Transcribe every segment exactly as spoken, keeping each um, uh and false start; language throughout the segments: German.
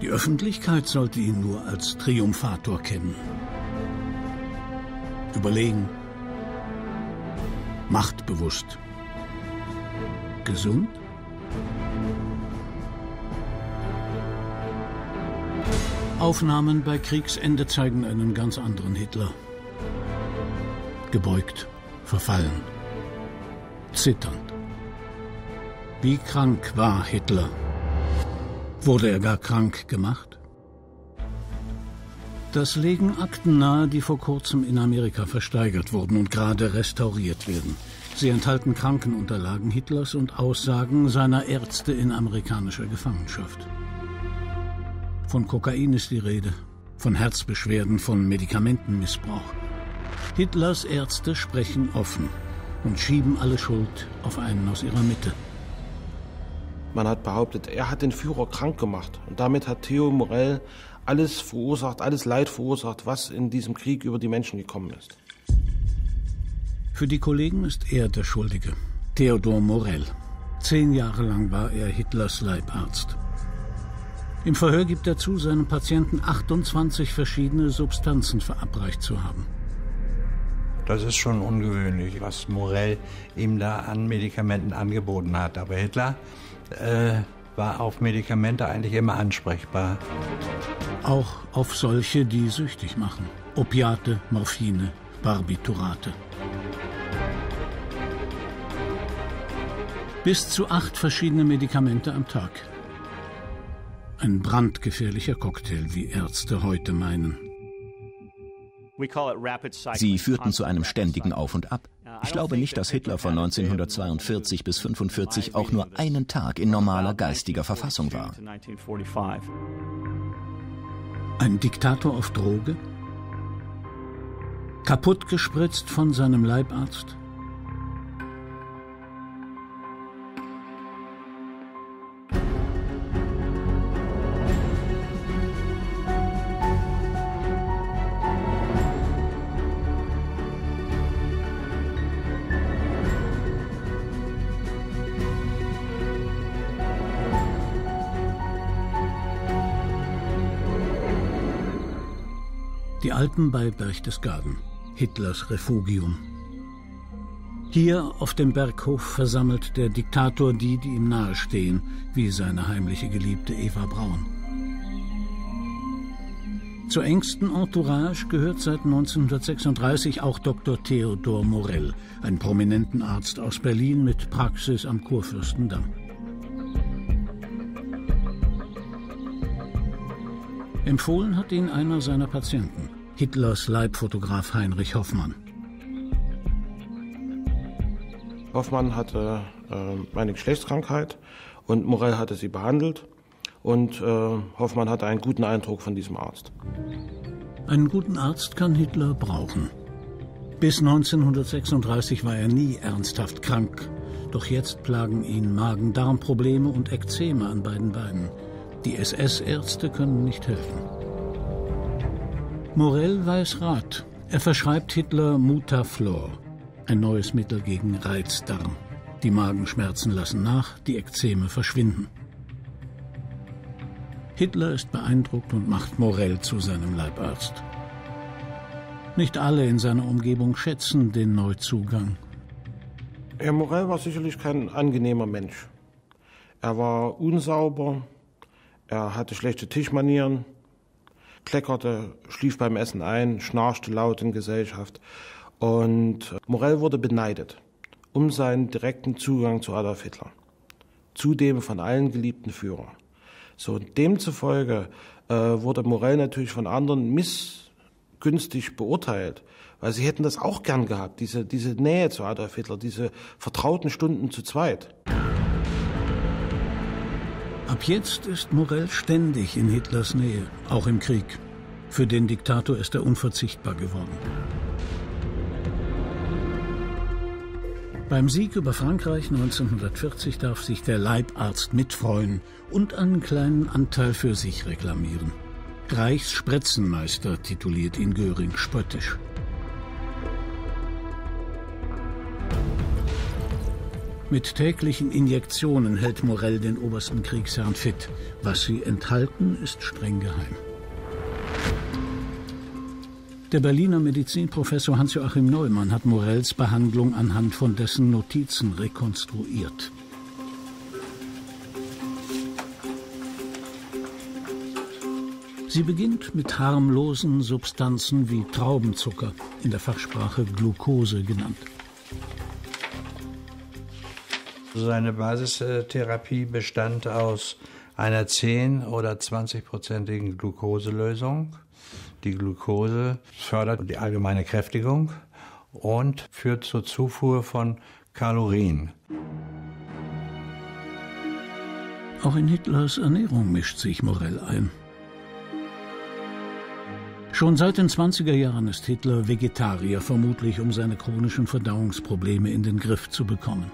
Die Öffentlichkeit sollte ihn nur als Triumphator kennen. Überlegen, machtbewusst, gesund? Aufnahmen bei Kriegsende zeigen einen ganz anderen Hitler. Gebeugt, verfallen, zitternd. Wie krank war Hitler? Wurde er gar krank gemacht? Das legen Akten nahe, die vor kurzem in Amerika versteigert wurden und gerade restauriert werden. Sie enthalten Krankenunterlagen Hitlers und Aussagen seiner Ärzte in amerikanischer Gefangenschaft. Von Kokain ist die Rede, von Herzbeschwerden, von Medikamentenmissbrauch. Hitlers Ärzte sprechen offen und schieben alle Schuld auf einen aus ihrer Mitte. Man hat behauptet, er hat den Führer krank gemacht. Und damit hat Theo Morell alles verursacht, alles Leid verursacht, was in diesem Krieg über die Menschen gekommen ist. Für die Kollegen ist er der Schuldige, Theodor Morell. Zehn Jahre lang war er Hitlers Leibarzt. Im Verhör gibt er zu, seinem Patienten achtundzwanzig verschiedene Substanzen verabreicht zu haben. Das ist schon ungewöhnlich, was Morell ihm da an Medikamenten angeboten hat. Aber Hitler äh, war auf Medikamente eigentlich immer ansprechbar. Auch auf solche, die süchtig machen. Opiate, Morphine, Barbiturate. Bis zu acht verschiedene Medikamente am Tag. Ein brandgefährlicher Cocktail, wie Ärzte heute meinen. Sie führten zu einem ständigen Auf und Ab. Ich glaube nicht, dass Hitler von neunzehnhundertzweiundvierzig bis fünfundvierzig auch nur einen Tag in normaler geistiger Verfassung war. Ein Diktator auf Droge? Kaputt gespritzt von seinem Leibarzt? Die Alpen bei Berchtesgaden, Hitlers Refugium. Hier auf dem Berghof versammelt der Diktator die, die ihm nahestehen, wie seine heimliche Geliebte Eva Braun. Zur engsten Entourage gehört seit neunzehnhundertsechsunddreißig auch Doktor Theodor Morell, ein prominenten Arzt aus Berlin mit Praxis am Kurfürstendamm. Empfohlen hat ihn einer seiner Patienten, Hitlers Leibfotograf Heinrich Hoffmann. Hoffmann hatte äh, eine Geschlechtskrankheit und Morell hatte sie behandelt. Und äh, Hoffmann hatte einen guten Eindruck von diesem Arzt. Einen guten Arzt kann Hitler brauchen. Bis neunzehnhundertsechsunddreißig war er nie ernsthaft krank. Doch jetzt plagen ihn Magen-Darm-Probleme und Ekzeme an beiden Beinen. Die S S-Ärzte können nicht helfen. Morell weiß Rat. Er verschreibt Hitler Mutaflor, ein neues Mittel gegen Reizdarm. Die Magenschmerzen lassen nach, die Ekzeme verschwinden. Hitler ist beeindruckt und macht Morell zu seinem Leibarzt. Nicht alle in seiner Umgebung schätzen den Neuzugang. Herr Morell war sicherlich kein angenehmer Mensch. Er war unsauber, er hatte schlechte Tischmanieren, kleckerte, schlief beim Essen ein, schnarchte laut in Gesellschaft. Und Morell wurde beneidet um seinen direkten Zugang zu Adolf Hitler, zu dem von allen geliebten Führer. So, demzufolge äh, wurde Morell natürlich von anderen missgünstig beurteilt, weil sie hätten das auch gern gehabt, diese, diese Nähe zu Adolf Hitler, diese vertrauten Stunden zu zweit. Ab jetzt ist Morell ständig in Hitlers Nähe, auch im Krieg. Für den Diktator ist er unverzichtbar geworden. Beim Sieg über Frankreich neunzehnhundertvierzig darf sich der Leibarzt mitfreuen und einen kleinen Anteil für sich reklamieren. Reichsspritzenmeister tituliert ihn Göring spöttisch. Mit täglichen Injektionen hält Morell den obersten Kriegsherrn fit. Was sie enthalten, ist streng geheim. Der Berliner Medizinprofessor Hans-Joachim Neumann hat Morells Behandlung anhand von dessen Notizen rekonstruiert. Sie beginnt mit harmlosen Substanzen wie Traubenzucker, in der Fachsprache Glucose genannt. Seine Basistherapie bestand aus einer zehn- oder zwanzig-prozentigen Glukoselösung. Die Glucose fördert die allgemeine Kräftigung und führt zur Zufuhr von Kalorien. Auch in Hitlers Ernährung mischt sich Morell ein. Schon seit den zwanziger Jahren ist Hitler Vegetarier, vermutlich um seine chronischen Verdauungsprobleme in den Griff zu bekommen.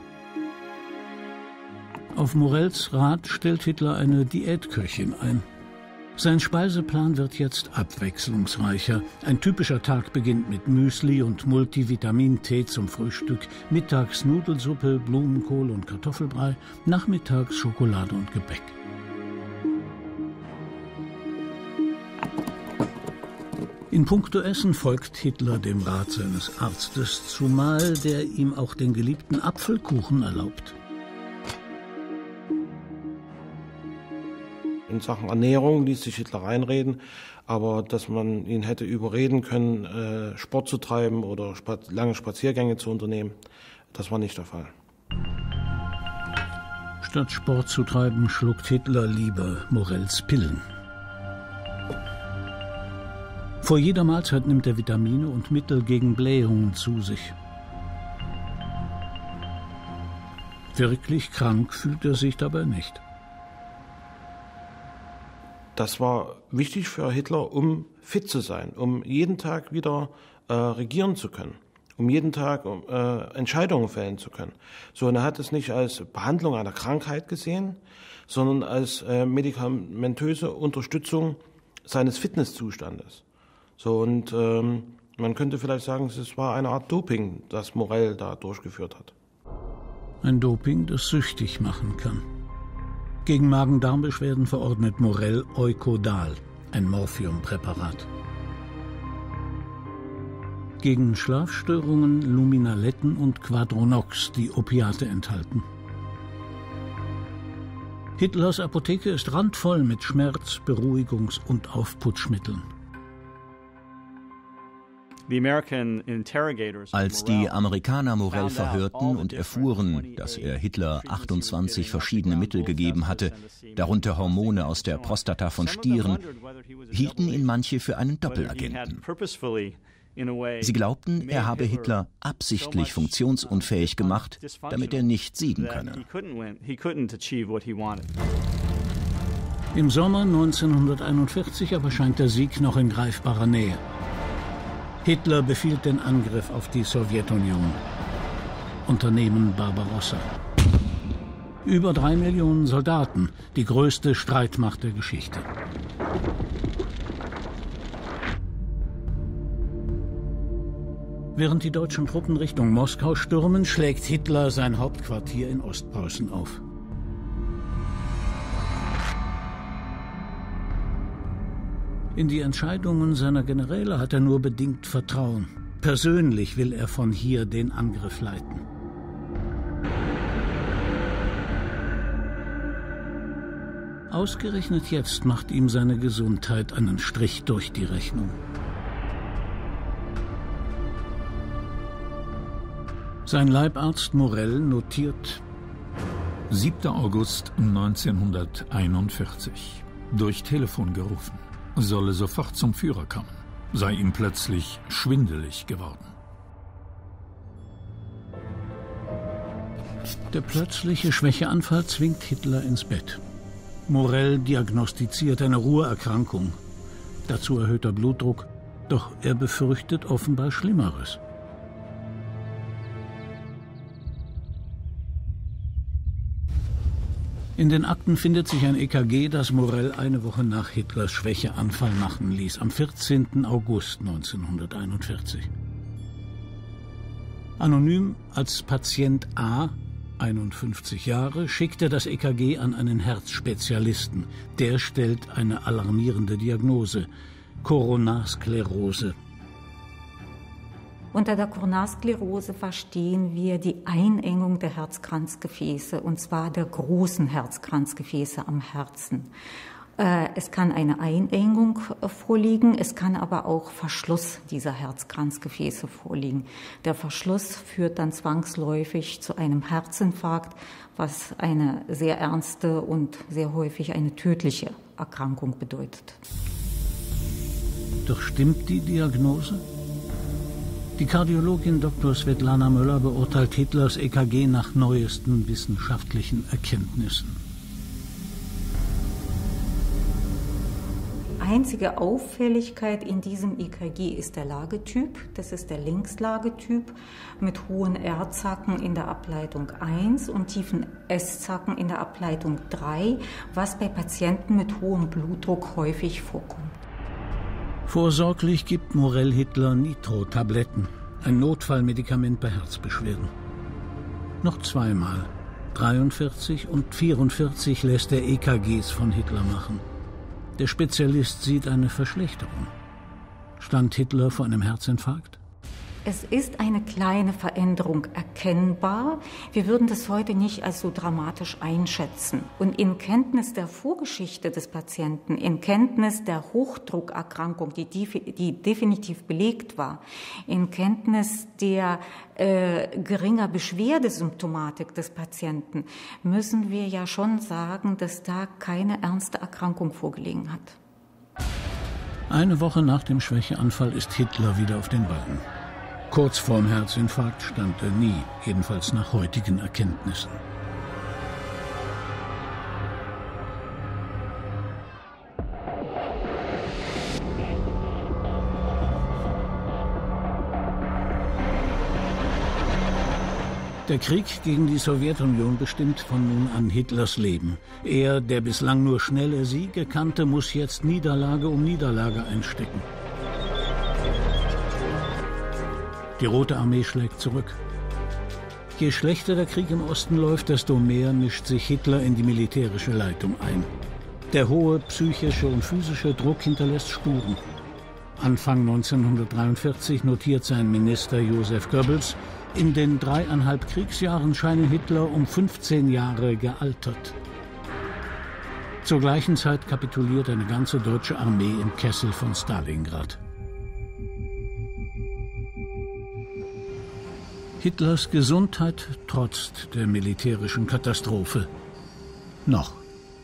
Auf Morells Rat stellt Hitler eine Diätköchin ein. Sein Speiseplan wird jetzt abwechslungsreicher. Ein typischer Tag beginnt mit Müsli und Multivitamin-Tee zum Frühstück, mittags Nudelsuppe, Blumenkohl und Kartoffelbrei, nachmittags Schokolade und Gebäck. In puncto Essen folgt Hitler dem Rat seines Arztes, zumal der ihm auch den geliebten Apfelkuchen erlaubt. In Sachen Ernährung ließ sich Hitler reinreden, aber dass man ihn hätte überreden können, äh, Sport zu treiben oder spa- lange Spaziergänge zu unternehmen, das war nicht der Fall. Statt Sport zu treiben, schluckt Hitler lieber Morells Pillen. Vor jeder Mahlzeit nimmt er Vitamine und Mittel gegen Blähungen zu sich. Wirklich krank fühlt er sich dabei nicht. Das war wichtig für Hitler, um fit zu sein, um jeden Tag wieder äh, regieren zu können, um jeden Tag äh, Entscheidungen fällen zu können. So, und er hat es nicht als Behandlung einer Krankheit gesehen, sondern als äh, medikamentöse Unterstützung seines Fitnesszustandes. So, und ähm, man könnte vielleicht sagen, es war eine Art Doping, das Morell da durchgeführt hat. Ein Doping, das süchtig machen kann. Gegen Magen-Darm-Beschwerden verordnet Morell Eukodal, ein Morphiumpräparat. Gegen Schlafstörungen Luminaletten und Quadronox, die Opiate enthalten. Hitlers Apotheke ist randvoll mit Schmerz-, Beruhigungs- und Aufputschmitteln. Als die Amerikaner Morell verhörten und erfuhren, dass er Hitler achtundzwanzig verschiedene Mittel gegeben hatte, darunter Hormone aus der Prostata von Stieren, hielten ihn manche für einen Doppelagenten. Sie glaubten, er habe Hitler absichtlich funktionsunfähig gemacht, damit er nicht siegen könne. Im Sommer neunzehnhunderteinundvierzig aber scheint der Sieg noch in greifbarer Nähe. Hitler befiehlt den Angriff auf die Sowjetunion. Unternehmen Barbarossa. Über drei Millionen Soldaten, die größte Streitmacht der Geschichte. Während die deutschen Truppen Richtung Moskau stürmen, schlägt Hitler sein Hauptquartier in Ostpreußen auf. In die Entscheidungen seiner Generäle hat er nur bedingt Vertrauen. Persönlich will er von hier den Angriff leiten. Ausgerechnet jetzt macht ihm seine Gesundheit einen Strich durch die Rechnung. Sein Leibarzt Morell notiert: siebter August neunzehnhunderteinundvierzig. Durch Telefon gerufen. Solle sofort zum Führer kommen. Sei ihm plötzlich schwindelig geworden. Der plötzliche Schwächeanfall zwingt Hitler ins Bett. Morell diagnostiziert eine Ruheerkrankung. Dazu erhöhter Blutdruck. Doch er befürchtet offenbar Schlimmeres. In den Akten findet sich ein E K G, das Morell eine Woche nach Hitlers Schwächeanfall machen ließ, am vierzehnten August neunzehnhunderteinundvierzig. Anonym als Patient A einundfünfzig Jahre, schickt er das E K G an einen Herzspezialisten. Der stellt eine alarmierende Diagnose: Koronarsklerose. Unter der Koronarsklerose verstehen wir die Einengung der Herzkranzgefäße, und zwar der großen Herzkranzgefäße am Herzen. Es kann eine Einengung vorliegen, es kann aber auch Verschluss dieser Herzkranzgefäße vorliegen. Der Verschluss führt dann zwangsläufig zu einem Herzinfarkt, was eine sehr ernste und sehr häufig eine tödliche Erkrankung bedeutet. Doch stimmt die Diagnose? Die Kardiologin Doktor Svetlana Möller beurteilt Hitlers E K G nach neuesten wissenschaftlichen Erkenntnissen. Einzige Auffälligkeit in diesem E K G ist der Lagetyp. Das ist der Linkslagetyp mit hohen R-Zacken in der Ableitung eins und tiefen S-Zacken in der Ableitung drei, was bei Patienten mit hohem Blutdruck häufig vorkommt. Vorsorglich gibt Morell Hitler Nitro-Tabletten, ein Notfallmedikament bei Herzbeschwerden. Noch zweimal, dreiundvierzig und vierundvierzig, lässt er E K Gs von Hitler machen. Der Spezialist sieht eine Verschlechterung. Stand Hitler vor einem Herzinfarkt? Es ist eine kleine Veränderung erkennbar. Wir würden das heute nicht als so dramatisch einschätzen. Und in Kenntnis der Vorgeschichte des Patienten, in Kenntnis der Hochdruckerkrankung, die, die definitiv belegt war, in Kenntnis der äh, geringer Beschwerdesymptomatik des Patienten, müssen wir ja schon sagen, dass da keine ernste Erkrankung vorgelegen hat. Eine Woche nach dem Schwächeanfall ist Hitler wieder auf den Beinen. Kurz vorm Herzinfarkt stand er nie, jedenfalls nach heutigen Erkenntnissen. Der Krieg gegen die Sowjetunion bestimmt von nun an Hitlers Leben. Er, der bislang nur schnelle Siege kannte, muss jetzt Niederlage um Niederlage einstecken. Die Rote Armee schlägt zurück. Je schlechter der Krieg im Osten läuft, desto mehr mischt sich Hitler in die militärische Leitung ein. Der hohe psychische und physische Druck hinterlässt Spuren. Anfang neunzehnhundertdreiundvierzig notiert sein Minister Joseph Goebbels: In den dreieinhalb Kriegsjahren scheine Hitler um fünfzehn Jahre gealtert. Zur gleichen Zeit kapituliert eine ganze deutsche Armee im Kessel von Stalingrad. Hitlers Gesundheit trotzt der militärischen Katastrophe. Noch.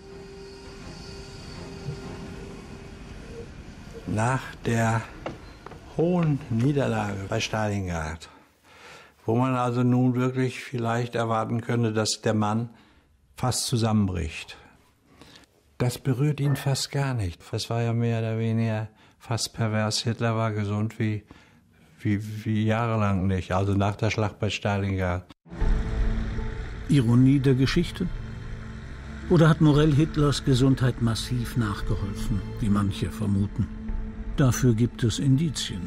Nach der hohen Niederlage bei Stalingrad, wo man also nun wirklich vielleicht erwarten könnte, dass der Mann fast zusammenbricht, das berührt ihn fast gar nicht. Das war ja mehr oder weniger fast pervers. Hitler war gesund wie Wie, wie jahrelang nicht, also nach der Schlacht bei Stalingrad. Ironie der Geschichte? Oder hat Morell Hitlers Gesundheit massiv nachgeholfen, wie manche vermuten? Dafür gibt es Indizien.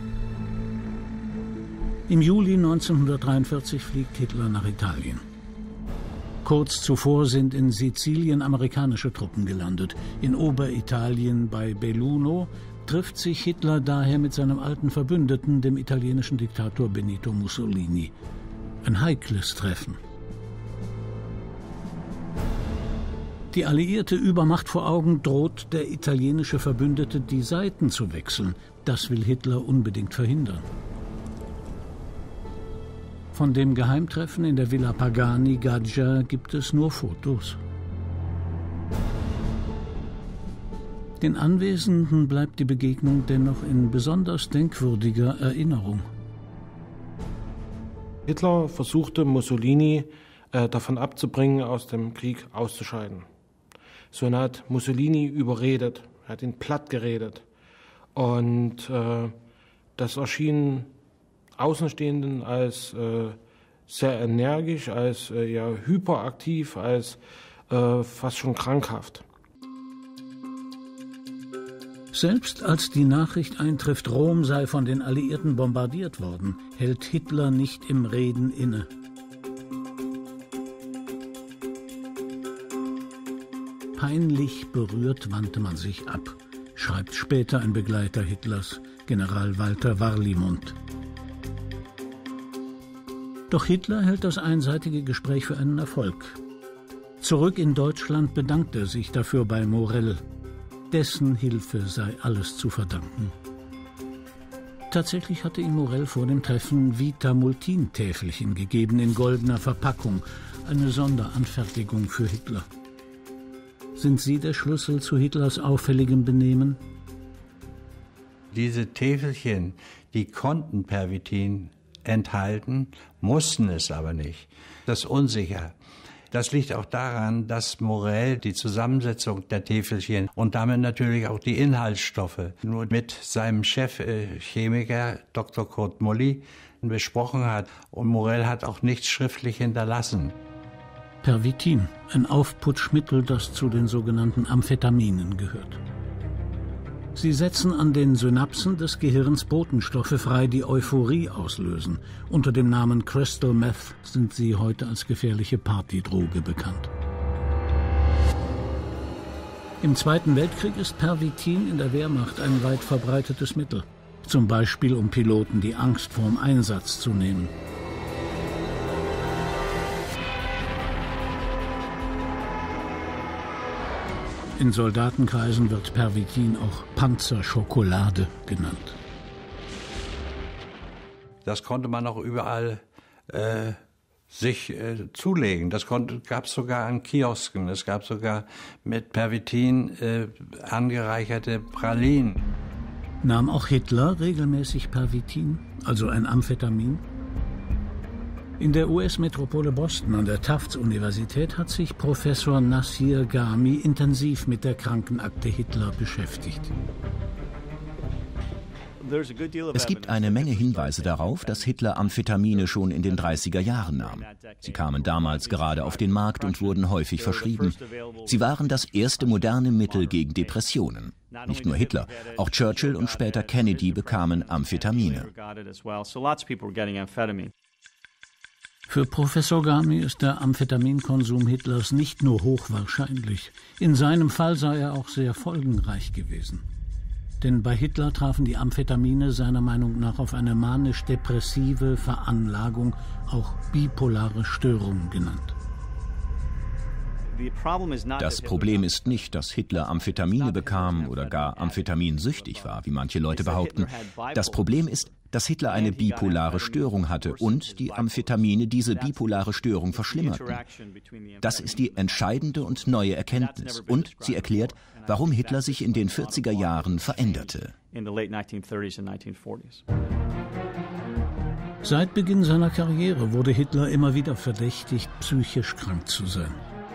Im Juli neunzehnhundertdreiundvierzig fliegt Hitler nach Italien. Kurz zuvor sind in Sizilien amerikanische Truppen gelandet. In Oberitalien bei Belluno trifft sich Hitler daher mit seinem alten Verbündeten, dem italienischen Diktator Benito Mussolini. Ein heikles Treffen. Die alliierte Übermacht vor Augen droht der italienische Verbündete, die Seiten zu wechseln. Das will Hitler unbedingt verhindern. Von dem Geheimtreffen in der Villa Pagani Gaggia gibt es nur Fotos. Den Anwesenden bleibt die Begegnung dennoch in besonders denkwürdiger Erinnerung. Hitler versuchte Mussolini äh, davon abzubringen, aus dem Krieg auszuscheiden. So hat Mussolini überredet, hat ihn platt geredet. Und äh, das erschien Außenstehenden als äh, sehr energisch, als äh, ja, hyperaktiv, als äh, fast schon krankhaft. Selbst als die Nachricht eintrifft, Rom sei von den Alliierten bombardiert worden, hält Hitler nicht im Reden inne. Peinlich berührt wandte man sich ab, schreibt später ein Begleiter Hitlers, General Walter Warlimont. Doch Hitler hält das einseitige Gespräch für einen Erfolg. Zurück in Deutschland bedankt er sich dafür bei Morell. Dessen Hilfe sei alles zu verdanken. Tatsächlich hatte ihm Morell vor dem Treffen Vita-Multin-Täfelchen gegeben in goldener Verpackung, eine Sonderanfertigung für Hitler. Sind sie der Schlüssel zu Hitlers auffälligem Benehmen? Diese Täfelchen, die konnten Pervitin enthalten, mussten es aber nicht. Das ist unsicher. Das liegt auch daran, dass Morell die Zusammensetzung der Täfelchen und damit natürlich auch die Inhaltsstoffe nur mit seinem Chefchemiker Doktor Kurt Mully besprochen hat. Und Morell hat auch nichts schriftlich hinterlassen. Pervitin, ein Aufputschmittel, das zu den sogenannten Amphetaminen gehört. Sie setzen an den Synapsen des Gehirns Botenstoffe frei, die Euphorie auslösen. Unter dem Namen Crystal Meth sind sie heute als gefährliche Partydroge bekannt. Im Zweiten Weltkrieg ist Pervitin in der Wehrmacht ein weit verbreitetes Mittel. Zum Beispiel, um Piloten die Angst vorm Einsatz zu nehmen. In Soldatenkreisen wird Pervitin auch Panzerschokolade genannt. Das konnte man auch überall äh, sich äh, zulegen. Das gab es sogar an Kiosken. Es gab sogar mit Pervitin äh, angereicherte Pralinen. Nahm auch Hitler regelmäßig Pervitin, also ein Amphetamin? In der U S-Metropole Boston an der Tufts-Universität hat sich Professor Nasir Gharmi intensiv mit der Krankenakte Hitler beschäftigt. Es gibt eine Menge Hinweise darauf, dass Hitler Amphetamine schon in den dreißiger Jahren nahm. Sie kamen damals gerade auf den Markt und wurden häufig verschrieben. Sie waren das erste moderne Mittel gegen Depressionen. Nicht nur Hitler, auch Churchill und später Kennedy bekamen Amphetamine. Für Professor Gharmi ist der Amphetaminkonsum Hitlers nicht nur hochwahrscheinlich. In seinem Fall sei er auch sehr folgenreich gewesen. Denn bei Hitler trafen die Amphetamine seiner Meinung nach auf eine manisch-depressive Veranlagung, auch bipolare Störung genannt. Das Problem ist nicht, dass Hitler Amphetamine bekam oder gar amphetaminsüchtig war, wie manche Leute behaupten. Das Problem ist, dass Hitler eine bipolare Störung hatte und die Amphetamine diese bipolare Störung verschlimmerten. Das ist die entscheidende und neue Erkenntnis und sie erklärt, warum Hitler sich in den vierziger Jahren veränderte. Seit Beginn seiner Karriere wurde Hitler immer wieder verdächtigt, psychisch krank zu sein.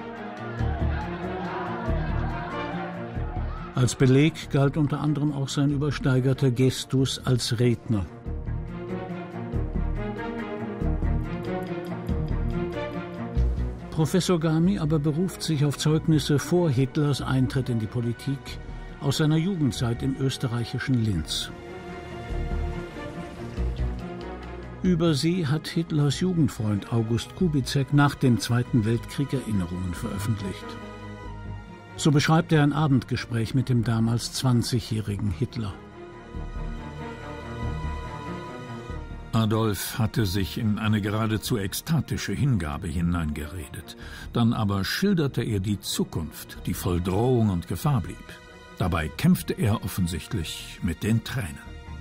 Als Beleg galt unter anderem auch sein übersteigerter Gestus als Redner. Professor Gharmi aber beruft sich auf Zeugnisse vor Hitlers Eintritt in die Politik aus seiner Jugendzeit im österreichischen Linz. Über sie hat Hitlers Jugendfreund August Kubizek nach dem Zweiten Weltkrieg Erinnerungen veröffentlicht. So beschreibt er ein Abendgespräch mit dem damals zwanzigjährigen Hitler. Adolf hatte sich in eine geradezu ekstatische Hingabe hineingeredet. Dann aber schilderte er die Zukunft, die voll Drohung und Gefahr blieb. Dabei kämpfte er offensichtlich mit den Tränen.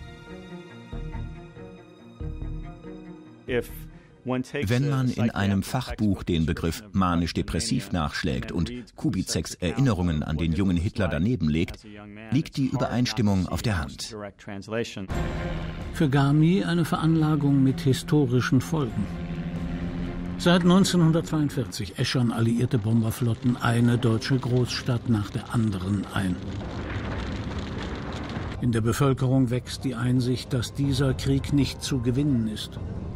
Wenn man in einem Fachbuch den Begriff manisch-depressiv nachschlägt und Kubizeks Erinnerungen an den jungen Hitler daneben legt, liegt die Übereinstimmung auf der Hand. Für Gharmi eine Veranlagung mit historischen Folgen. Seit neunzehnhundertzweiundvierzig äschern alliierte Bomberflotten eine deutsche Großstadt nach der anderen ein. In der Bevölkerung wächst die Einsicht, dass dieser Krieg nicht zu gewinnen ist.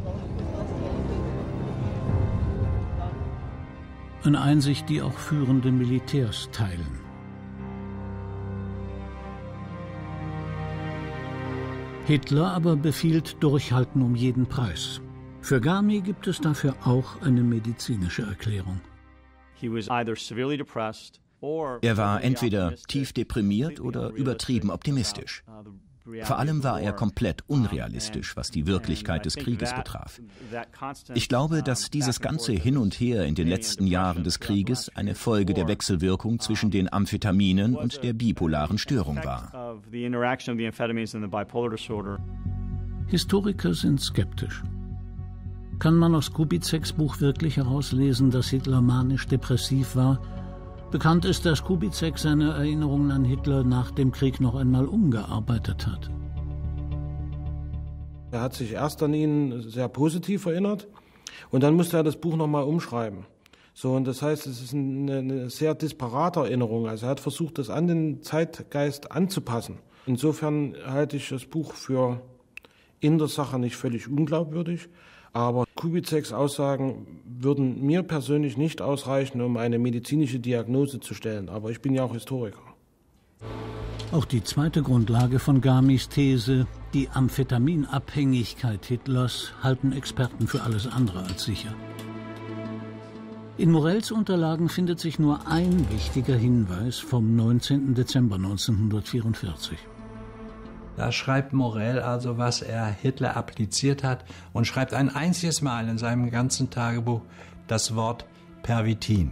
Eine Einsicht, die auch führende Militärs teilen. Hitler aber befiehlt Durchhalten um jeden Preis. Für Gharmi gibt es dafür auch eine medizinische Erklärung. Er war entweder tief deprimiert oder übertrieben optimistisch. Vor allem war er komplett unrealistisch, was die Wirklichkeit des Krieges betraf. Ich glaube, dass dieses ganze Hin und Her in den letzten Jahren des Krieges eine Folge der Wechselwirkung zwischen den Amphetaminen und der bipolaren Störung war. Historiker sind skeptisch. Kann man aus Kubizeks Buch wirklich herauslesen, dass Hitler manisch-depressiv war? Bekannt ist, dass Kubizek seine Erinnerungen an Hitler nach dem Krieg noch einmal umgearbeitet hat. Er hat sich erst an ihn sehr positiv erinnert und dann musste er das Buch nochmal umschreiben. So, und das heißt, es ist eine, eine sehr disparate Erinnerung. Also er hat versucht, das an den Zeitgeist anzupassen. Insofern halte ich das Buch für in der Sache nicht völlig unglaubwürdig. Aber Kubizeks Aussagen würden mir persönlich nicht ausreichen, um eine medizinische Diagnose zu stellen. Aber ich bin ja auch Historiker. Auch die zweite Grundlage von Gamis These, die Amphetaminabhängigkeit Hitlers, halten Experten für alles andere als sicher. In Morells Unterlagen findet sich nur ein wichtiger Hinweis vom neunzehnten Dezember neunzehnhundertvierundvierzig. Da schreibt Morell also, was er Hitler appliziert hat und schreibt ein einziges Mal in seinem ganzen Tagebuch das Wort Pervitin.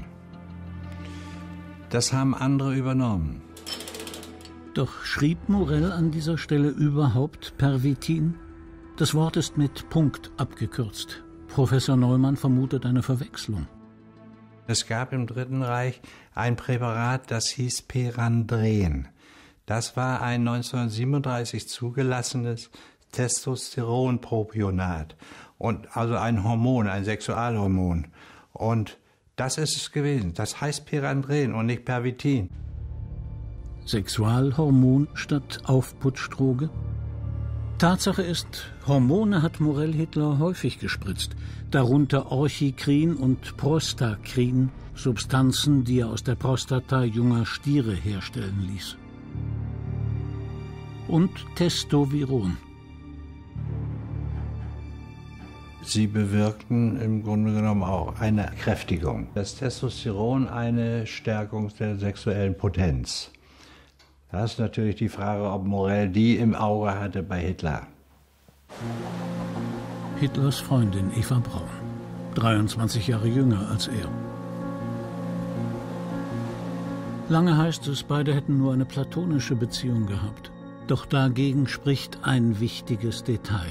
Das haben andere übernommen. Doch schrieb Morell an dieser Stelle überhaupt Pervitin? Das Wort ist mit Punkt abgekürzt. Professor Neumann vermutet eine Verwechslung. Es gab im Dritten Reich ein Präparat, das hieß Perandren. Das war ein neunzehnhundertsiebenunddreißig zugelassenes Testosteronpropionat, und also ein Hormon, ein Sexualhormon. Und das ist es gewesen. Das heißt Perandren und nicht Pervitin. Sexualhormon statt Aufputschdroge? Tatsache ist, Hormone hat Morell Hitler häufig gespritzt, darunter Orchikrin und Prostakrin, Substanzen, die er aus der Prostata junger Stiere herstellen ließ. Und Testoviron. Sie bewirkten im Grunde genommen auch eine Kräftigung. Das Testosteron eine Stärkung der sexuellen Potenz. Da ist natürlich die Frage, ob Morell die im Auge hatte bei Hitler. Hitlers Freundin Eva Braun, dreiundzwanzig Jahre jünger als er. Lange heißt es, beide hätten nur eine platonische Beziehung gehabt. Doch dagegen spricht ein wichtiges Detail.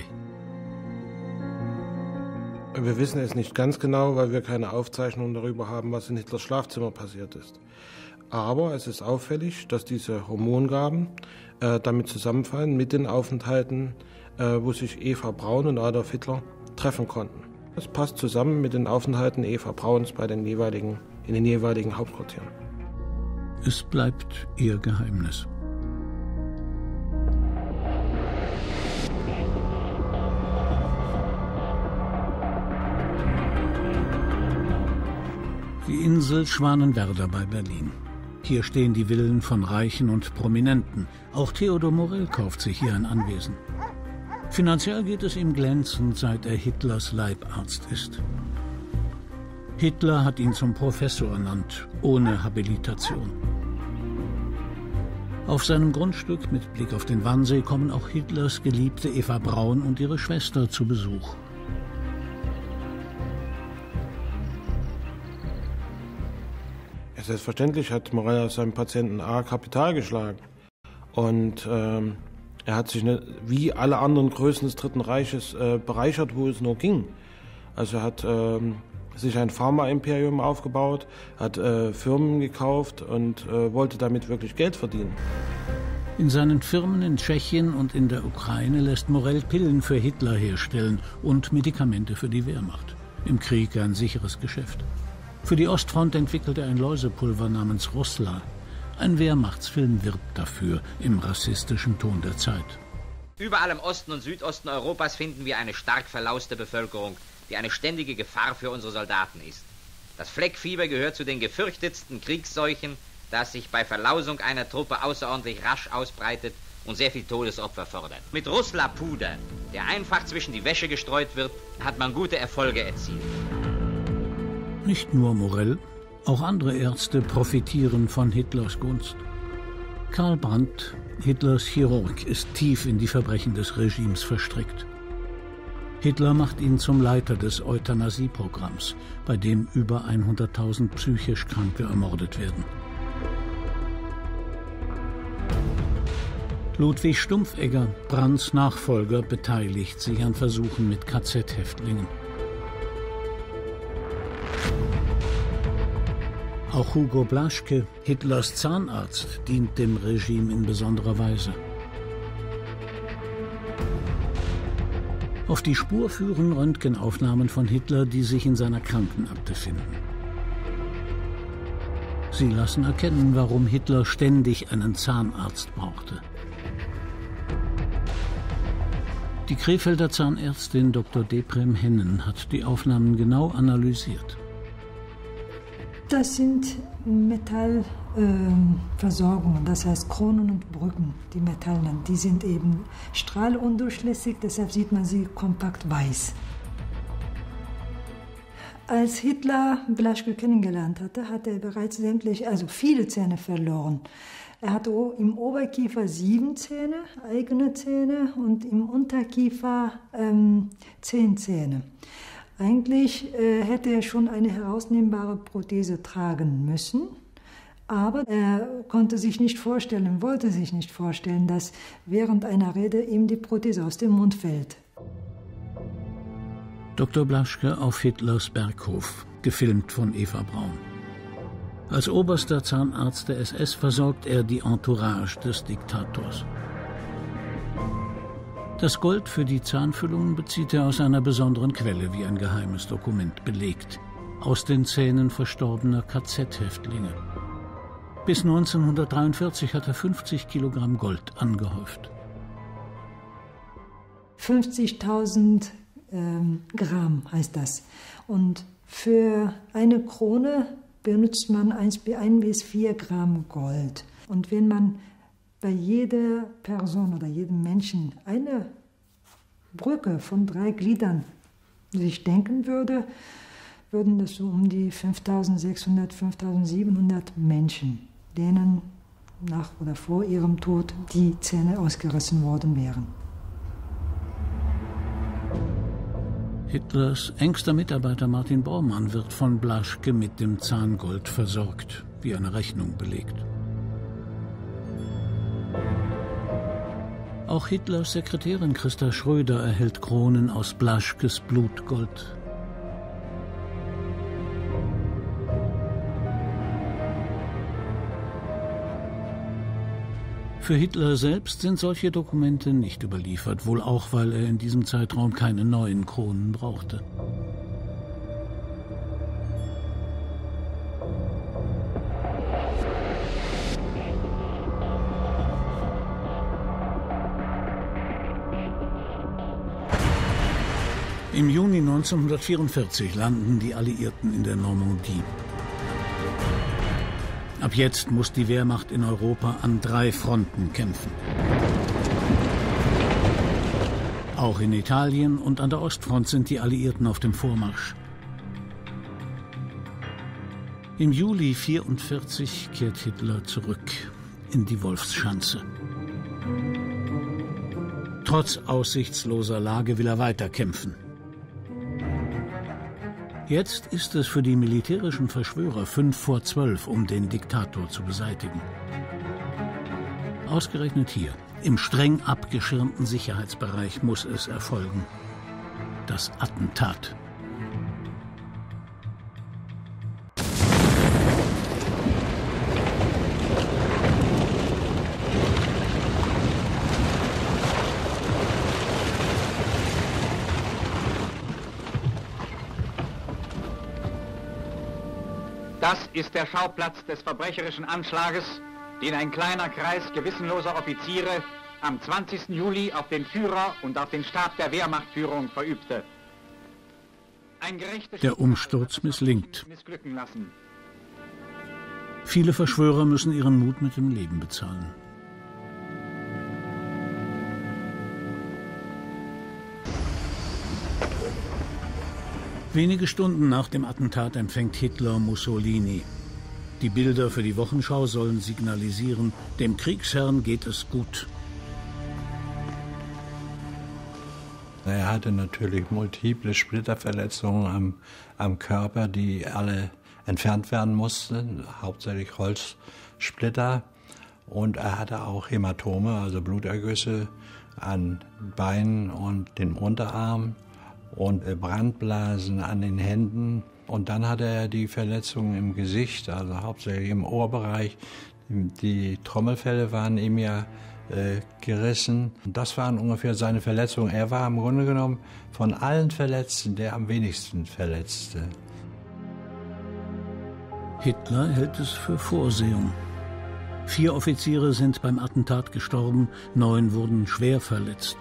Wir wissen es nicht ganz genau, weil wir keine Aufzeichnungen darüber haben, was in Hitlers Schlafzimmer passiert ist. Aber es ist auffällig, dass diese Hormongaben äh, damit zusammenfallen mit den Aufenthalten, äh, wo sich Eva Braun und Adolf Hitler treffen konnten. Das passt zusammen mit den Aufenthalten Eva Brauns bei den jeweiligen, in den jeweiligen Hauptquartieren. Es bleibt ihr Geheimnis. Die Insel Schwanenwerder bei Berlin. Hier stehen die Villen von Reichen und Prominenten. Auch Theodor Morell kauft sich hier ein Anwesen. Finanziell geht es ihm glänzend, seit er Hitlers Leibarzt ist. Hitler hat ihn zum Professor ernannt, ohne Habilitation. Auf seinem Grundstück mit Blick auf den Wannsee kommen auch Hitlers Geliebte Eva Braun und ihre Schwester zu Besuch. Selbstverständlich hat Morell aus seinem Patienten A Kapital geschlagen. Und ähm, er hat sich nicht, wie alle anderen Größen des Dritten Reiches äh, bereichert, wo es nur ging. Also er hat ähm, sich ein Pharma-Imperium aufgebaut, hat äh, Firmen gekauft und äh, wollte damit wirklich Geld verdienen. In seinen Firmen in Tschechien und in der Ukraine lässt Morell Pillen für Hitler herstellen und Medikamente für die Wehrmacht. Im Krieg ein sicheres Geschäft. Für die Ostfront entwickelt er ein Läusepulver namens Rusla. Ein Wehrmachtsfilm wirbt dafür im rassistischen Ton der Zeit. Überall im Osten und Südosten Europas finden wir eine stark verlauste Bevölkerung, die eine ständige Gefahr für unsere Soldaten ist. Das Fleckfieber gehört zu den gefürchtetsten Kriegsseuchen, das sich bei Verlausung einer Truppe außerordentlich rasch ausbreitet und sehr viel Todesopfer fordert. Mit Rusla-Puder, der einfach zwischen die Wäsche gestreut wird, hat man gute Erfolge erzielt. Nicht nur Morell, Auch andere Ärzte profitieren von Hitlers Gunst. Karl Brandt, Hitlers Chirurg, ist tief in die Verbrechen des Regimes verstrickt. Hitler macht ihn zum Leiter des Euthanasieprogramms, bei dem über hunderttausend psychisch Kranke ermordet werden. Ludwig Stumpfegger, Brandts Nachfolger, beteiligt sich an Versuchen mit K Z-Häftlingen. Auch Hugo Blaschke, Hitlers Zahnarzt, dient dem Regime in besonderer Weise. Auf die Spur führen Röntgenaufnahmen von Hitler, die sich in seiner Krankenakte finden. Sie lassen erkennen, warum Hitler ständig einen Zahnarzt brauchte. Die Krefelder Zahnärztin Doktor Deprem Hennen hat die Aufnahmen genau analysiert. Das sind Metallversorgungen, äh, das heißt Kronen und Brücken, die metallenen. Die sind eben strahlundurchlässig, deshalb sieht man sie kompakt weiß. Als Hitler Blaschke kennengelernt hatte, hatte er bereits sämtliche, also viele Zähne verloren. Er hatte im Oberkiefer sieben Zähne, eigene Zähne, und im Unterkiefer ähm, zehn Zähne. Eigentlich äh, hätte er schon eine herausnehmbare Prothese tragen müssen, aber er konnte sich nicht vorstellen, wollte sich nicht vorstellen, dass während einer Rede ihm die Prothese aus dem Mund fällt. Doktor Blaschke auf Hitlers Berghof, gefilmt von Eva Braun. Als oberster Zahnarzt der S S versorgt er die Entourage des Diktators. Das Gold für die Zahnfüllungen bezieht er aus einer besonderen Quelle, wie ein geheimes Dokument belegt: aus den Zähnen verstorbener K Z-Häftlinge. Bis neunzehnhundertdreiundvierzig hat er fünfzig Kilogramm Gold angehäuft. fünfzigtausend ähm, Gramm heißt das. Und für eine Krone benutzt man ein bis vier Gramm Gold. Und wenn man bei jeder Person oder jedem Menschen eine Brücke von drei Gliedern sich denken würde, würden das so um die fünftausendsechshundert, fünftausendsiebenhundert Menschen, denen nach oder vor ihrem Tod die Zähne ausgerissen worden wären. Hitlers engster Mitarbeiter Martin Bormann wird von Blaschke mit dem Zahngold versorgt, wie eine Rechnung belegt. Auch Hitlers Sekretärin Christa Schröder erhält Kronen aus Blaschkes Blutgold. Für Hitler selbst sind solche Dokumente nicht überliefert, wohl auch, weil er in diesem Zeitraum keine neuen Kronen brauchte. Im Juni neunzehnhundertvierundvierzig landen die Alliierten in der Normandie. Ab jetzt muss die Wehrmacht in Europa an drei Fronten kämpfen. Auch in Italien und an der Ostfront sind die Alliierten auf dem Vormarsch. Im Juli neunzehnhundertvierundvierzig kehrt Hitler zurück in die Wolfschanze. Trotz aussichtsloser Lage will er weiterkämpfen. Jetzt ist es für die militärischen Verschwörer fünf vor zwölf, um den Diktator zu beseitigen. Ausgerechnet hier, im streng abgeschirmten Sicherheitsbereich, muss es erfolgen. Das Attentat. Das ist der Schauplatz des verbrecherischen Anschlages, den ein kleiner Kreis gewissenloser Offiziere am zwanzigsten Juli auf den Führer und auf den Stab der Wehrmachtführung verübte. Ein gerechtes Der Umsturz misslingt. missglücken lassen. Viele Verschwörer müssen ihren Mut mit dem Leben bezahlen. Wenige Stunden nach dem Attentat empfängt Hitler Mussolini. Die Bilder für die Wochenschau sollen signalisieren, dem Kriegsherrn geht es gut. Er hatte natürlich multiple Splitterverletzungen am, am Körper, die alle entfernt werden mussten, hauptsächlich Holzsplitter. Und er hatte auch Hämatome, also Blutergüsse an Beinen und dem Unterarm und Brandblasen an den Händen. Und dann hatte er die Verletzungen im Gesicht, also hauptsächlich im Ohrbereich. Die Trommelfelle waren ihm ja äh, gerissen. Und das waren ungefähr seine Verletzungen. Er war im Grunde genommen von allen Verletzten der am wenigsten Verletzte. Hitler hält es für Vorsehung. Vier Offiziere sind beim Attentat gestorben, neun wurden schwer verletzt.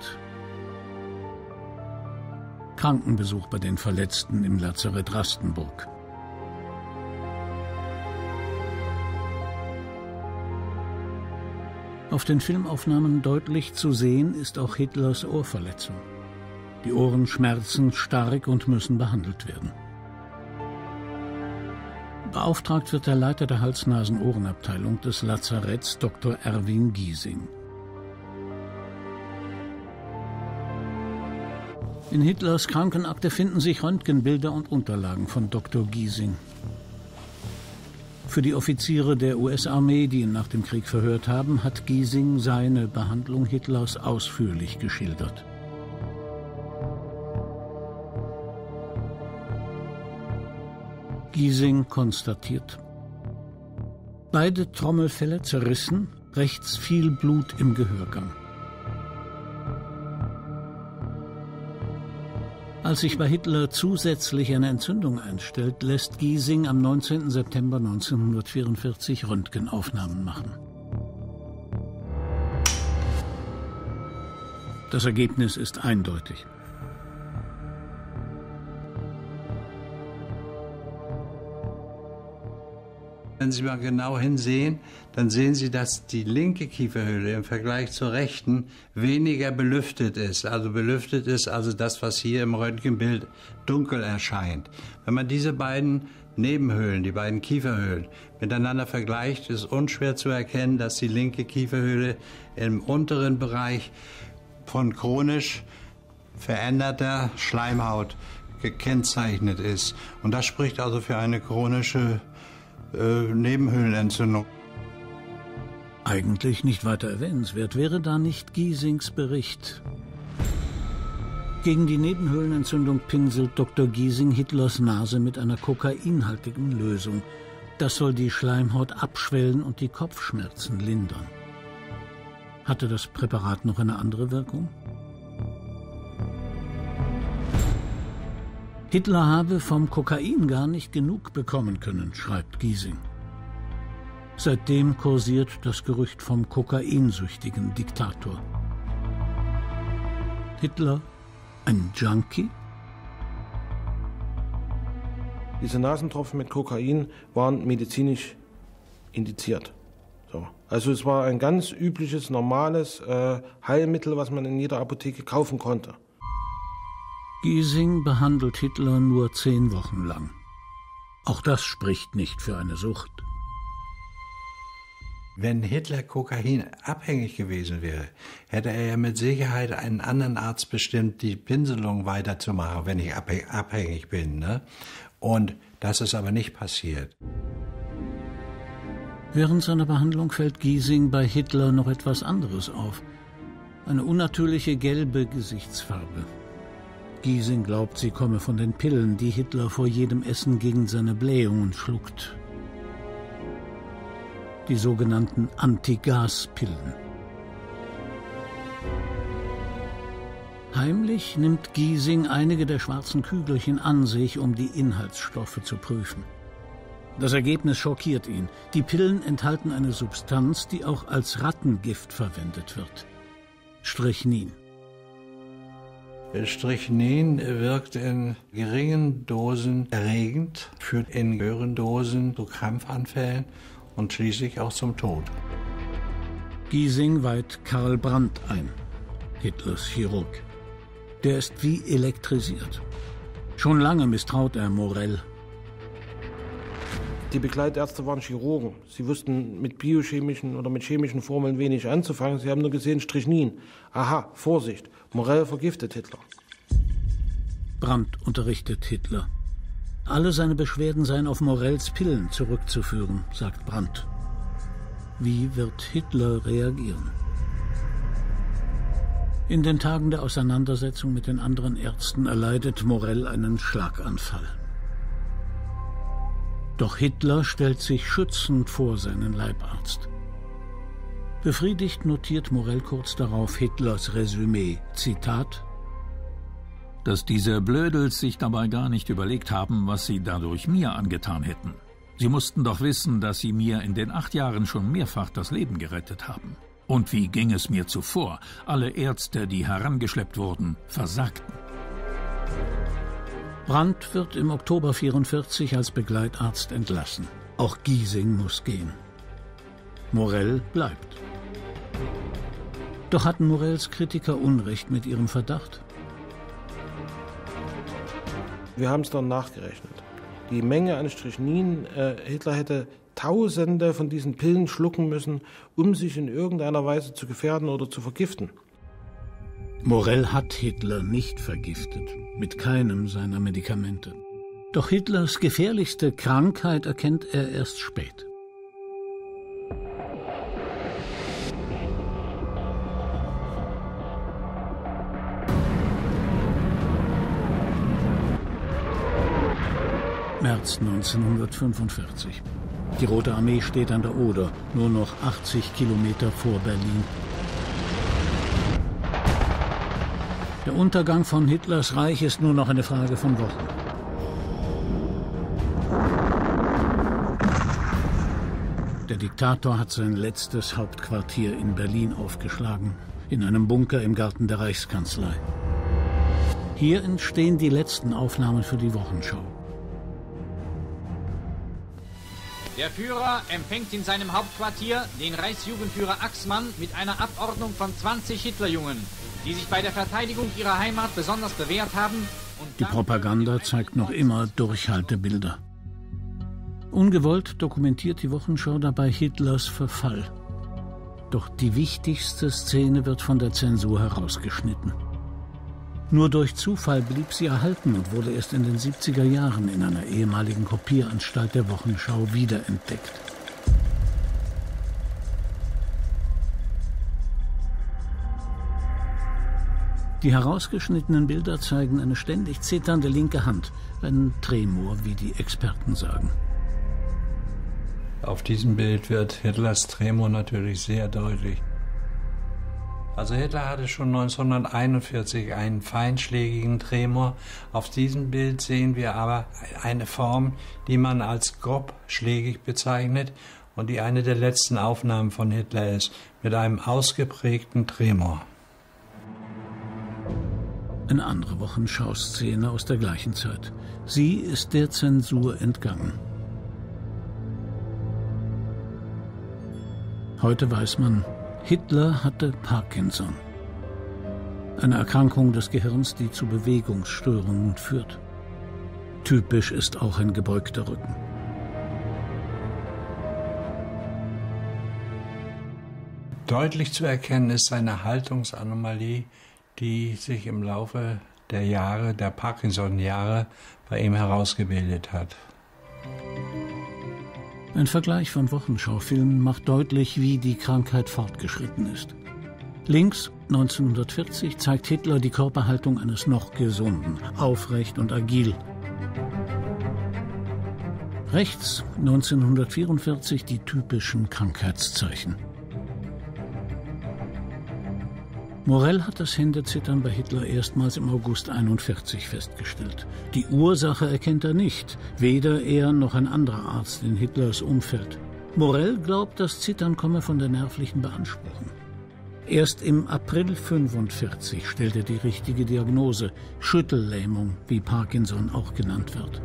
Krankenbesuch bei den Verletzten im Lazarett Rastenburg. Auf den Filmaufnahmen deutlich zu sehen ist auch Hitlers Ohrverletzung. Die Ohren schmerzen stark und müssen behandelt werden. Beauftragt wird der Leiter der Hals-Nasen-Ohrenabteilung des Lazaretts, Doktor Erwin Giesing. In Hitlers Krankenakte finden sich Röntgenbilder und Unterlagen von Doktor Giesing. Für die Offiziere der U S-Armee, die ihn nach dem Krieg verhört haben, hat Giesing seine Behandlung Hitlers ausführlich geschildert. Giesing konstatiert: Beide Trommelfelle zerrissen, rechts viel Blut im Gehörgang. Als sich bei Hitler zusätzlich eine Entzündung einstellt, lässt Giesing am neunzehnten September neunzehnhundertvierundvierzig Röntgenaufnahmen machen. Das Ergebnis ist eindeutig. Wenn Sie mal genau hinsehen, dann sehen Sie, dass die linke Kieferhöhle im Vergleich zur rechten weniger belüftet ist. Also belüftet ist also das, was hier im Röntgenbild dunkel erscheint. Wenn man diese beiden Nebenhöhlen, die beiden Kieferhöhlen, miteinander vergleicht, ist unschwer zu erkennen, dass die linke Kieferhöhle im unteren Bereich von chronisch veränderter Schleimhaut gekennzeichnet ist. Und das spricht also für eine chronische Äh, Nebenhöhlenentzündung. Eigentlich nicht weiter erwähnenswert wäre da nicht Giesings Bericht. Gegen die Nebenhöhlenentzündung pinselt Doktor Giesing Hitlers Nase mit einer kokainhaltigen Lösung. Das soll die Schleimhaut abschwellen und die Kopfschmerzen lindern. Hatte das Präparat noch eine andere Wirkung? Hitler habe vom Kokain gar nicht genug bekommen können, schreibt Giesing. Seitdem kursiert das Gerücht vom kokainsüchtigen Diktator. Hitler ein Junkie? Diese Nasentropfen mit Kokain waren medizinisch indiziert. So. Also es war ein ganz übliches, normales äh, Heilmittel, was man in jeder Apotheke kaufen konnte. Giesing behandelt Hitler nur zehn Wochen lang. Auch das spricht nicht für eine Sucht. Wenn Hitler Kokain abhängig gewesen wäre, hätte er ja mit Sicherheit einen anderen Arzt bestimmt, die Pinselung weiterzumachen, wenn ich abhängig bin. Ne? Und das ist aber nicht passiert. Während seiner Behandlung fällt Giesing bei Hitler noch etwas anderes auf. Eine unnatürliche gelbe Gesichtsfarbe. Giesing glaubt, sie komme von den Pillen, die Hitler vor jedem Essen gegen seine Blähungen schluckt. Die sogenannten Antigaspillen. Heimlich nimmt Giesing einige der schwarzen Kügelchen an sich, um die Inhaltsstoffe zu prüfen. Das Ergebnis schockiert ihn. Die Pillen enthalten eine Substanz, die auch als Rattengift verwendet wird: Strychnin. Strychnin wirkt in geringen Dosen erregend, führt in höheren Dosen zu Krampfanfällen und schließlich auch zum Tod. Giesing weiht Karl Brandt ein, Hitlers Chirurg. Der ist wie elektrisiert. Schon lange misstraut er Morell. Die Begleitärzte waren Chirurgen. Sie wussten mit biochemischen oder mit chemischen Formeln wenig anzufangen. Sie haben nur gesehen, Strychnin. Aha, Vorsicht, Morell vergiftet Hitler. Brandt unterrichtet Hitler. Alle seine Beschwerden seien auf Morells Pillen zurückzuführen, sagt Brandt. Wie wird Hitler reagieren? In den Tagen der Auseinandersetzung mit den anderen Ärzten erleidet Morell einen Schlaganfall. Doch Hitler stellt sich schützend vor seinen Leibarzt. Befriedigt notiert Morell kurz darauf Hitlers Resümee. Zitat: Dass diese Blödels sich dabei gar nicht überlegt haben, was sie dadurch mir angetan hätten. Sie mussten doch wissen, dass sie mir in den acht Jahren schon mehrfach das Leben gerettet haben. Und wie ging es mir zuvor? Alle Ärzte, die herangeschleppt wurden, versagten. Brandt wird im Oktober vierundvierzig als Begleitarzt entlassen. Auch Giesing muss gehen. Morell bleibt. Doch hatten Morells Kritiker Unrecht mit ihrem Verdacht? Wir haben es dann nachgerechnet. Die Menge an Strychnin, äh, Hitler hätte Tausende von diesen Pillen schlucken müssen, um sich in irgendeiner Weise zu gefährden oder zu vergiften. Morell hat Hitler nicht vergiftet, mit keinem seiner Medikamente. Doch Hitlers gefährlichste Krankheit erkennt er erst spät. März neunzehnhundertfünfundvierzig. Die Rote Armee steht an der Oder, nur noch achtzig Kilometer vor Berlin. Der Untergang von Hitlers Reich ist nur noch eine Frage von Wochen. Der Diktator hat sein letztes Hauptquartier in Berlin aufgeschlagen, in einem Bunker im Garten der Reichskanzlei. Hier entstehen die letzten Aufnahmen für die Wochenschau. Der Führer empfängt in seinem Hauptquartier den Reichsjugendführer Axmann mit einer Abordnung von zwanzig Hitlerjungen, die sich bei der Verteidigung ihrer Heimat besonders bewährt haben. Und die Propaganda zeigt noch immer Durchhaltebilder. Ungewollt dokumentiert die Wochenschau dabei Hitlers Verfall. Doch die wichtigste Szene wird von der Zensur herausgeschnitten. Nur durch Zufall blieb sie erhalten und wurde erst in den siebziger Jahren in einer ehemaligen Kopieranstalt der Wochenschau wiederentdeckt. Die herausgeschnittenen Bilder zeigen eine ständig zitternde linke Hand, einen Tremor, wie die Experten sagen. Auf diesem Bild wird Hitlers Tremor natürlich sehr deutlich. Also Hitler hatte schon neunzehnhunderteinundvierzig einen feinschlägigen Tremor. Auf diesem Bild sehen wir aber eine Form, die man als grobschlägig bezeichnet und die eine der letzten Aufnahmen von Hitler ist, mit einem ausgeprägten Tremor. Eine andere Wochenschau-Szene aus der gleichen Zeit. Sie ist der Zensur entgangen. Heute weiß man, Hitler hatte Parkinson. Eine Erkrankung des Gehirns, die zu Bewegungsstörungen führt. Typisch ist auch ein gebeugter Rücken. Deutlich zu erkennen ist eine Haltungsanomalie, die sich im Laufe der Jahre, der Parkinson-Jahre, bei ihm herausgebildet hat. Ein Vergleich von Wochenschau-Filmen macht deutlich, wie die Krankheit fortgeschritten ist. Links neunzehnhundertvierzig zeigt Hitler die Körperhaltung eines noch Gesunden, aufrecht und agil. Rechts neunzehnhundertvierundvierzig die typischen Krankheitszeichen. Morell hat das Händezittern bei Hitler erstmals im August einundvierzig festgestellt. Die Ursache erkennt er nicht, weder er noch ein anderer Arzt in Hitlers Umfeld. Morell glaubt, das Zittern komme von der nervlichen Beanspruchung. Erst im April fünfundvierzig stellt er die richtige Diagnose, Schüttellähmung, wie Parkinson auch genannt wird.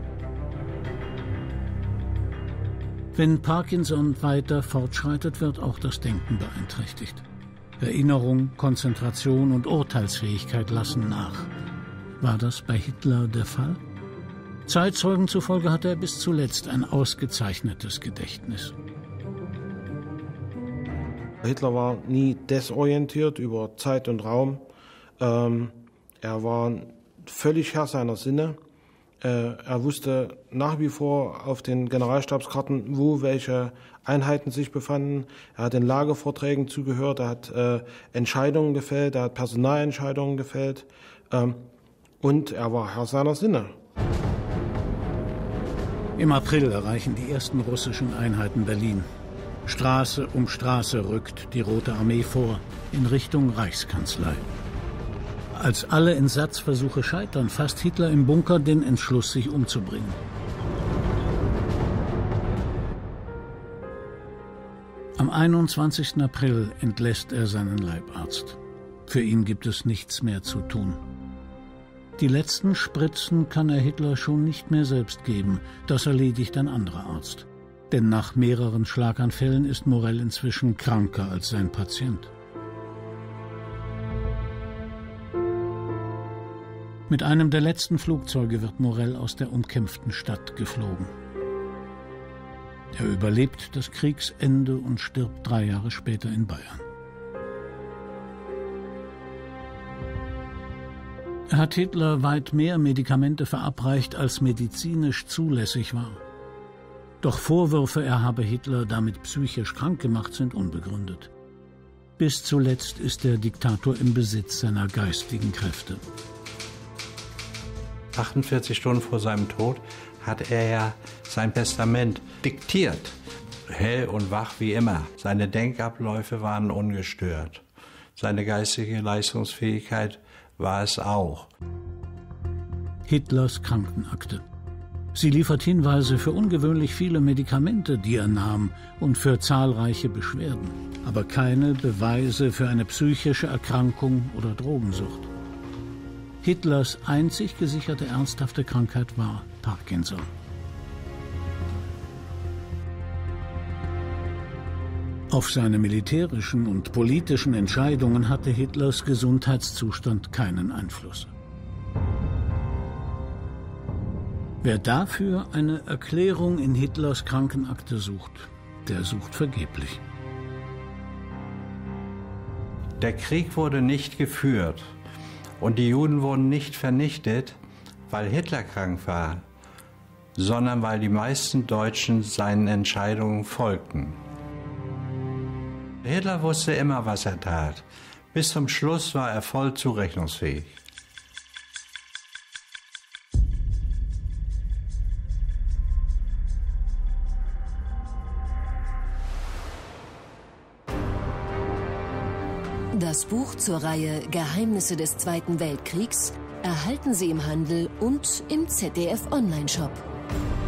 Wenn Parkinson weiter fortschreitet, wird auch das Denken beeinträchtigt. Erinnerung, Konzentration und Urteilsfähigkeit lassen nach. War das bei Hitler der Fall? Zeitzeugen zufolge hatte er bis zuletzt ein ausgezeichnetes Gedächtnis. Hitler war nie desorientiert über Zeit und Raum. Ähm, er war völlig Herr seiner Sinne. Äh, er wusste nach wie vor auf den Generalstabskarten, wo welche Einheiten sich befanden. Er hat den Lagevorträgen zugehört, er hat äh, Entscheidungen gefällt, er hat Personalentscheidungen gefällt. Ähm, und er war Herr seiner Sinne. Im April erreichen die ersten russischen Einheiten Berlin. Straße um Straße rückt die Rote Armee vor in Richtung Reichskanzlei. Als alle Entsatzversuche scheitern, fasst Hitler im Bunker den Entschluss, sich umzubringen. Am einundzwanzigsten April entlässt er seinen Leibarzt. Für ihn gibt es nichts mehr zu tun. Die letzten Spritzen kann er Hitler schon nicht mehr selbst geben. Das erledigt ein anderer Arzt. Denn nach mehreren Schlaganfällen ist Morell inzwischen kranker als sein Patient. Mit einem der letzten Flugzeuge wird Morell aus der umkämpften Stadt geflogen. Er überlebt das Kriegsende und stirbt drei Jahre später in Bayern. Er hat Hitler weit mehr Medikamente verabreicht, als medizinisch zulässig war. Doch Vorwürfe, er habe Hitler damit psychisch krank gemacht, sind unbegründet. Bis zuletzt ist der Diktator im Besitz seiner geistigen Kräfte. achtundvierzig Stunden vor seinem Tod hat er ja sein Testament diktiert. Hell und wach wie immer. Seine Denkabläufe waren ungestört. Seine geistige Leistungsfähigkeit war es auch. Hitlers Krankenakte. Sie liefert Hinweise für ungewöhnlich viele Medikamente, die er nahm, und für zahlreiche Beschwerden, aber keine Beweise für eine psychische Erkrankung oder Drogensucht. Hitlers einzig gesicherte ernsthafte Krankheit war Parkinson. Auf seine militärischen und politischen Entscheidungen hatte Hitlers Gesundheitszustand keinen Einfluss. Wer dafür eine Erklärung in Hitlers Krankenakte sucht, der sucht vergeblich. Der Krieg wurde nicht geführt und die Juden wurden nicht vernichtet, weil Hitler krank war, sondern weil die meisten Deutschen seinen Entscheidungen folgten. Hitler wusste immer, was er tat. Bis zum Schluss war er voll zurechnungsfähig. Das Buch zur Reihe Geheimnisse des Zweiten Weltkriegs erhalten Sie im Handel und im Z D F Online-Shop.